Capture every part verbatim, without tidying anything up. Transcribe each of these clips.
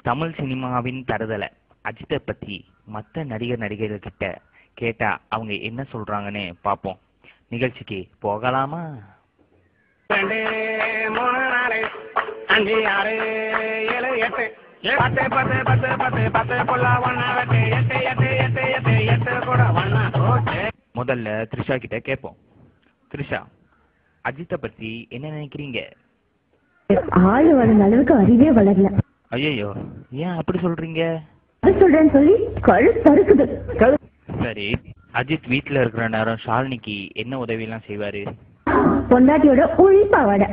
தமிழ் சினிமாவின் தருதலை அஜித்தை பத்தி மற்ற நடிகர் நடிகர்கள் கிட்ட கேட்டா அவங்க என்ன சொல்றாங்கன்னு பார்ப்போம். நிகழ்ச்சிக்கு போகலாமா? ரெண்டு மூணு நாலு அஞ்சு ஆறு ஏழு எட்டு பத்து பத்து பத்து பத்து பத்து புள்ள ஒன்னா வெட்டு எட்டு எட்டு எட்டு எட்டு எட்டு கூட ஒன்னா போட்டு. முதல்ல த்ரிஷா கிட்ட கேட்போம். த்ரிஷா, அஜித்தை பத்தி என்ன நினைக்கிறீங்க? ஆளு வளர்ந்த அளவுக்கு அறிவே வளரல. ஐயோ, ஏன் அப்படி சொல்றீங்க? அது சொல்றேன்னு சொல்லி கழு தருக்குது. சரி, அஜித் வீட்டுல இருக்கிற நேரம் ஷாலினிக்கு என்ன உதவி எல்லாம் செய்வாரு? பொண்டாட்டியோட உழிப்பாவாட.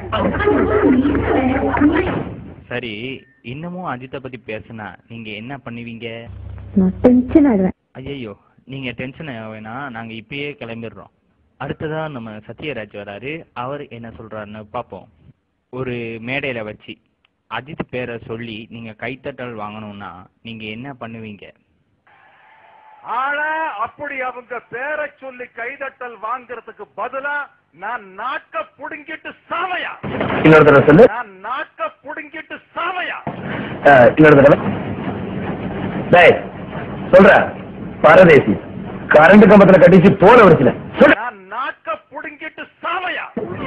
சரி, இன்னமும் அஜித்தை பத்தி பேசினா நீங்க என்ன பண்ணுவீங்க? நான் டென்ஷன் ஆடுவேன். ஐயோ, நீங்க டென்ஷன் வேணா, நாங்க இப்பயே கிளம்பிடுறோம். அடுத்ததா நம்ம சத்யராஜ் வராரு. அவர் என்ன சொல்றாருன்னு பார்ப்போம். ஒரு மேடையில வச்சு அஜித் பேரை சொல்லி நீங்க கைத்தட்டல் வாங்கணும்னா நீங்க என்ன பண்ணுவீங்க? ஆனா அப்படி அவங்க பேரை சொல்லி கைதட்டல் வாங்குறதுக்கு பதிலா நான் நாக்க புடுங்கிட்டு சாவையா. இன்னொரு தடவை சொல்லு. நான் நாக்க புடுங்கிட்டு சாவையா. இன்னொரு தடவை. டேய் சொல்ற பரதேசி கரண்ட் கம்பத்துல கட்டிச்சு போல வச்சுல. நான் நாக்க புடுங்கிட்டு சாவையா.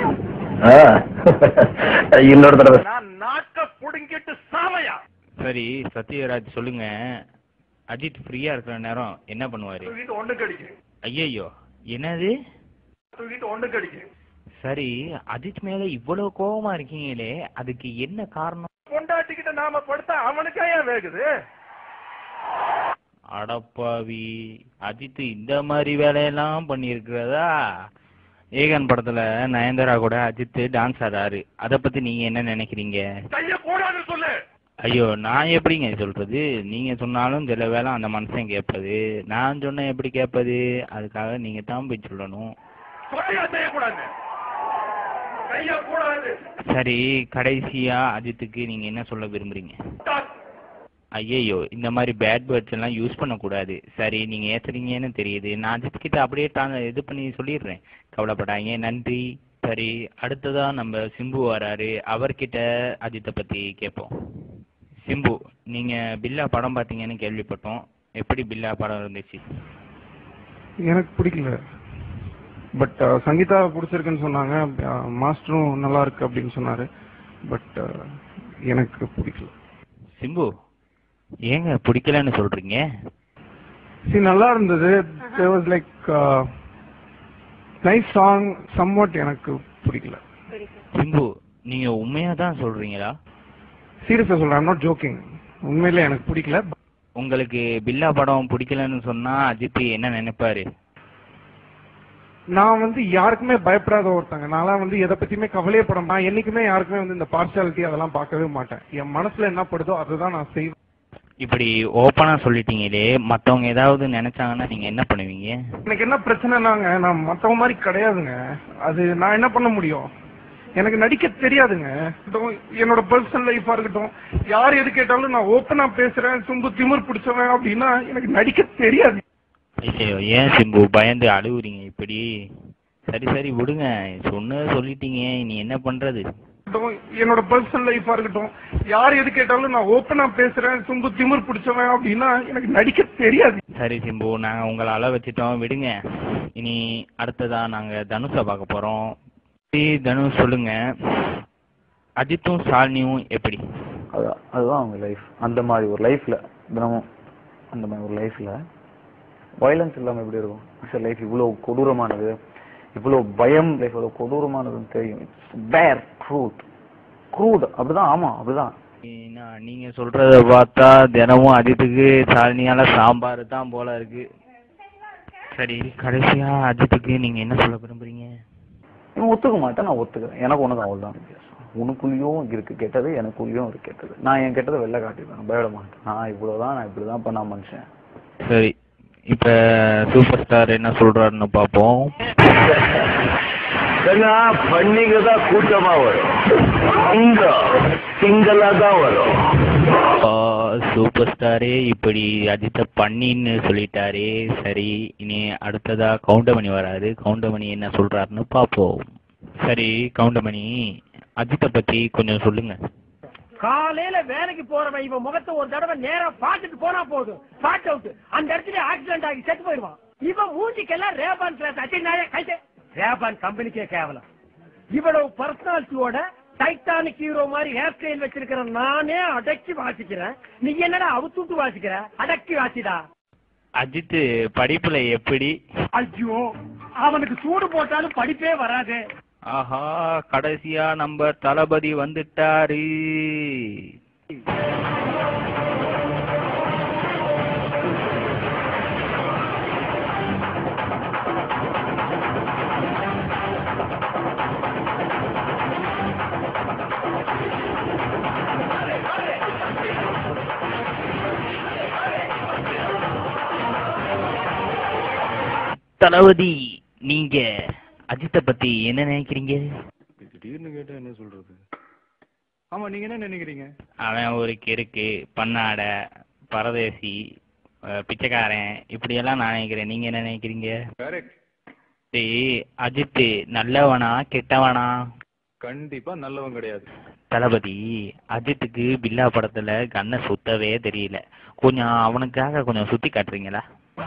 இன்னொரு தடவை. நான் நாக்க புடுங்கிட்டு சாவையா. சரி சத்யராஜ் சொல்லுங்க, அஜித் ஃப்ரீயா இருக்கிற நேரம் என்ன பண்ணுவாரு? தூக்கிட்டு ஒண்ணு கடிக்கிறேன். ஐயோ, என்னது? தூக்கிட்டு ஒண்ணு கடிக்கிறேன். சரி, அஜித் மேல இவ்வளவு கோபமா இருக்கீங்களே, அதுக்கு என்ன காரணம்? பொண்டாட்டிக்கிட்ட நாம படுத்தா அவனுக்கா ஏன் வேகுது? அடப்பாவி, அஜித் இந்த மாதிரி வேலையெல்லாம் பண்ணிருக்கிறதா? ஏகன் படத்துல நயன்தாரா கூட அஜித் டான்ஸ் ஆடுறாரு. அத பத்தி நீங்க என்ன நினைக்கிறீங்க? கைய கூடாது சொல்லு. ஐயோ, நான் எப்படிங்க சொல்றது? நீங்க சொன்னாலும் சில வேலை அந்த மனுஷன் கேட்பது, நான் சொன்ன எப்படி கேட்பது? அதுக்காக நீங்க தான் போய் சொல்லணும். சரி, கடைசியா அஜித்துக்கு நீங்க என்ன சொல்ல விரும்புறீங்க? ஐயோ, இந்த மாதிரி பேட் வேர்ட்ஸ் எல்லாம் யூஸ் பண்ணக்கூடாது. சரி, நீங்க ஏத்துறீங்கன்னு தெரியுது. நான் அஜித் கிட்ட அப்படியே இது பண்ணி சொல்லிடுறேன், கவலைப்படாங்க. நன்றி. சரி, அடுத்ததா நம்ம சிம்பு வராரு. அவர்கிட்ட அஜித்தை பத்தி கேட்போம். சிம்பு, நீங்க பில்லா படம் பார்த்தீங்கன்னு கேள்விப்பட்டோம். எப்படி பில்லா படம் இருந்துச்சு? எனக்கு பிடிக்கல, பட் சங்கீதா பிடிச்சிருக்குன்னு சொன்னாங்க. மாஸ்டரும் நல்லா இருக்கு அப்படின்னு சொன்னாரு, பட் எனக்கு பிடிக்கல. சிம்பு, ஏங்க பிடிக்கலன்னு சொல்றீங்க? சரி, நல்லா இருந்தது. There was like nice song, somewhat எனக்கு பிடிக்கல. சிம்பு, நீங்க உண்மையா தான் சொல்றீங்களா? சீரியஸா சொல்றேன், ஐம் நாட் ஜோக்கிங். உண்மையிலே எனக்கு பிடிக்கல. உங்களுக்கு பில்லா படம் பிடிக்கலன்னு சொன்னா அஜித் என்ன நினைப்பாரு? நான் வந்து யாருக்குமே பயப்படாத ஒருத்தங்க. நான் வந்து எதை பத்தியுமே கவலையே பட மாட்டேன். என்னைக்குமே யாருக்குமே வந்து இந்த பார்ஷாலிட்டி அதெல்லாம் பார்க்கவே மாட்டேன். என் மனசுல என்ன படுதோ அதுதான் நான் செய்வேன். இப்படி ஓப்பனா சொல்லிட்டீங்களே, மத்தவங்க ஏதாவது நினைச்சாங்கன்னா நீங்க என்ன பண்ணுவீங்க? எனக்கு என்ன பிரச்சனைனாங்க, நான் மத்தவங்க மாதிரி கிடையாதுங்க. அது நான் என்ன பண்ண முடியும்? எனக்கு நடிக்க தெரியாதுங்க. என்னோட பர்சனல் லைஃபா இருக்கட்டும், யார் எது கேட்டாலும் நான் ஓப்பனா பேசுறேன். சும்பு திமிர் பிடிச்சவன் அப்படின்னா எனக்கு நடிக்க தெரியாது. ஐயோ, ஏன் சிம்பு பயந்து அழுவுறீங்க இப்படி? சரி சரி விடுங்க, சொன்ன சொல்லிட்டீங்க, நீ என்ன பண்றது? என்னோட பர்சனல் லைஃபா இருக்கட்டும், யார் எது கேட்டாலும் நான் ஓப்பனா பேசுறேன். சும்பு திமிர் பிடிச்சவன் அப்படின்னா எனக்கு நடிக்க தெரியாது. சரி சிம்பு, நாங்க உங்களை அள வச்சுட்டோம், விடுங்க. இனி அடுத்ததா நாங்க தனுஷை பார்க்க போறோம். தனுஷ் சொல்லுங்க, அஜித்தும் ஷாலினியும் எப்படி? அதான் அதுதான் அவங்க லைஃப். அந்த மாதிரி ஒரு லைஃப்ல தினமும் அந்த மாதிரி ஒரு லைஃப்ல வயலன்ஸ் இல்லாம எப்படி இருக்கும் லைஃப்? இவ்வளவு கொடூரமானது, இவ்வளவு பயம் லைஃப் அவ்வளவு கொடூரமானதுன்னு தெரியும். பேர் ட்ரூத் க்ரூட் அப்படிதான். ஆமா அப்படிதான். நீங்க சொல்றத பார்த்தா தினமும் அஜித்துக்கு ஷாலினியால சாம்பார் தான் போல இருக்கு. சரி, கடைசியா அஜித்துக்கு நீங்க என்ன சொல்ல விரும்புறீங்க? இவன் ஒத்துக்க மாட்டேன், நான் ஒத்துக்கிறேன். எனக்கு ஒண்ணுதான் அவ்வளவுதான் வித்தியாசம். உனக்குள்ளயும் இருக்கு கெட்டது, எனக்குள்ளயும் இருக்கு கெட்டது. நான் என் கெட்டதை வெளில காட்டிடுவேன், பயப்பட மாட்டேன். நான் இவ்வளவுதான், நான் இப்படிதான் பண்ண மனுஷன். சரி, இப்ப சூப்பர் ஸ்டார் என்ன சொல்றாருன்னு பாப்போம். பண்ணிங்க தான் கூட்டமா வரும், அங்க சிங்களா தான் வரும். சூப்பர் ஸ்டாரே இப்படி அஜித்தை பண்ணின்னு சொல்லிட்டாரே. சரி, இனி அடுத்ததா கவுண்டமணி வராரு. கவுண்டமணி என்ன சொல்றாருன்னு பாப்போம். சரி கவுண்டமணி, அஜித்தை பத்தி கொஞ்சம் சொல்லுங்க. காலையில வேலைக்கு போறவன் இவன் முகத்தை ஒரு தடவை நேரா பாத்துட்டு போனா போதும், ஸ்பாட் அவுட். அந்த இடத்துல ஆக்சிடென்ட் ஆகி செத்து போயிடுவான். இவன் மூஞ்சிக்கெல்லாம் ரேபான் கிளாஸ் அச்சினாலே கைட்டு ரேபான் கம்பெனிக்கே கேவலம். இவ்வளவு பர்சனாலிட்டியோட டைட்டானிக் ஹீரோ மாதிரி ஹேர் ஸ்டைல் வச்சிருக்கிற நானே அடக்கி வாசிக்கிறேன். நீ என்னடா அவுத்துட்டு வாசிக்கிற? அடக்கி வாசிடா. அஜித் படிப்புல எப்படி? ஐயோ, அவனுக்கு சூடு போட்டாலும் படிப்பே வராது. ஆஹா, கடைசியா நம்ம தளபதி வந்துட்டாரு. தளபதி, நீங்க அஜித்தை பத்தி என்ன நினைக்கிறீங்க? திடீர்னு கேட்டா என்ன சொல்றது? ஆமா, நீங்க என்ன நினைக்கிறீங்க? அவன் ஒரு கிறுக்கு, பண்ணாட, பரதேசி, பிச்சைக்காரன், இப்படி எல்லாம் நான் நினைக்கிறேன். நீங்க என்ன நினைக்கிறீங்க? கரெக்ட். அஜித் நல்லவனா கெட்டவனா? கண்டிப்பா நல்லவன் கிடையாது. தளபதி, அஜித்துக்கு பில்லா படத்துல கண்ணை சுத்தவே தெரியல. கொஞ்சம் அவனுக்காக கொஞ்சம் சுத்தி காட்டுறீங்களா?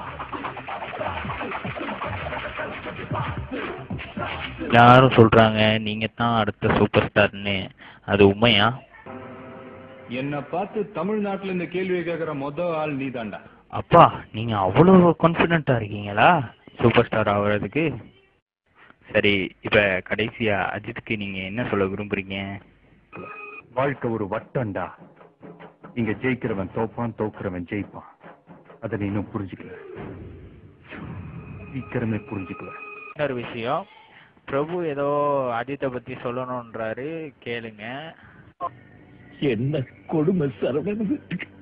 எல்லாரும் சொல்றாங்க நீங்க தான் அடுத்த சூப்பர் ஸ்டார்னு, அது உண்மையா? என்ன பார்த்து தமிழ்நாட்டுல இந்த கேள்வியை கேட்கிற மொத ஆள் நீ தாண்டா. அப்பா, நீங்க அவ்வளவு கான்பிடென்ட்டா இருக்கீங்களா சூப்பர் ஸ்டார் ஆகுறதுக்கு? சரி, இப்ப கடைசியா அஜித்துக்கு நீங்க என்ன சொல்ல விரும்புறீங்க? வாழ்க்கை ஒரு வட்டம்டா. இங்க ஜெயிக்கிறவன் தோப்பான், தோக்குறவன் ஜெயிப்பான். அதை நீ இன்னும் புரிஞ்சுக்கல, சீக்கிரமே புரிஞ்சுக்கல. இன்னொரு விஷயம், பிரபு ஏதோ அஜித்தை பத்தி சொல்லணும்ன்றாரு, கேளுங்க. என்ன கொடுமை சரவணன்.